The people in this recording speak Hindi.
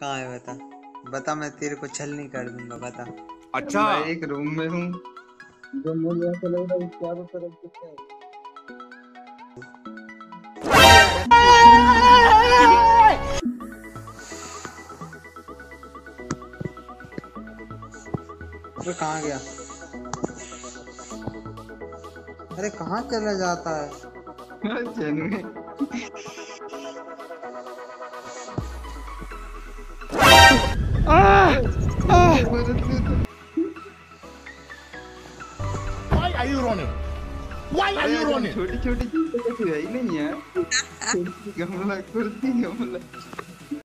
कहाँ है बता। बता, मैं तेरे को छल नहीं कर दूंगा, बता। अच्छा मैं एक रूम में हूँ। जो मुझे ऐसा लग रहा है चारों तरफ कुछ है। अरे कहाँ गया? अरे कहाँ चला जाता है? Genuine. Why are you running? Why are you running? छोटी छोटी चीजें कैसी है ही नहीं यार। गमला कुर्सी गमला